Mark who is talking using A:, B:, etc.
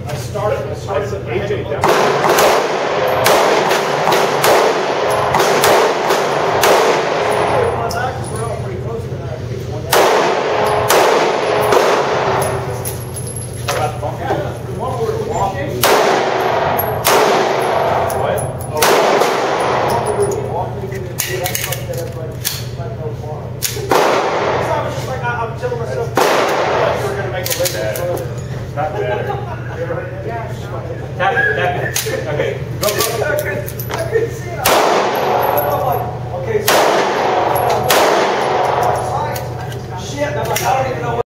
A: I started AJ down.
B: Not better. Tap it. Okay, go.